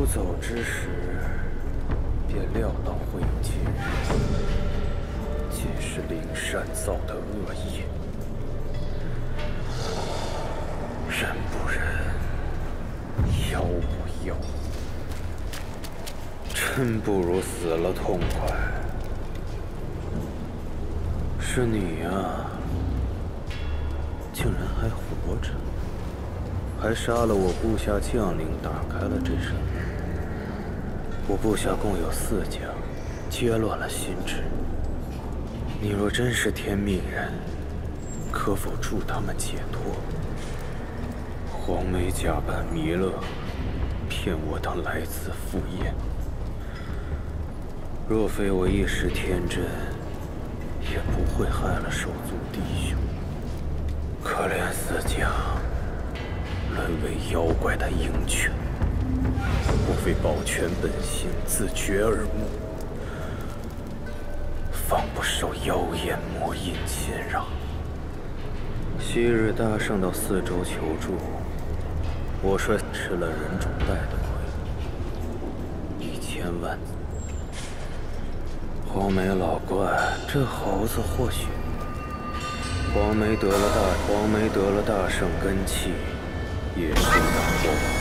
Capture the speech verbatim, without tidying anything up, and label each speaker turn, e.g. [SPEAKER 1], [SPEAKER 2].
[SPEAKER 1] 走之时，便料到会有今日。皆是灵山造的恶业，人不人，妖不妖，真不如死了痛快。是你呀、啊，竟然还活着，还杀了我部下将领，打开了这扇门。我部下共有四将，皆乱了心智。你若真是天命人，可否助他们解脱？黄梅假扮弥勒，骗我当来自赴宴。若非我一时天真，也不会害了手足弟兄。可怜四将沦为妖怪的鹰犬，我为保全本心，自绝耳目，方不受妖言魔印侵扰。昔日大圣到四周求助，我率吃了人种带的亏，一千万。黄梅老怪，这猴子或许……黄梅得了大黄梅得了大圣根器，也是大祸。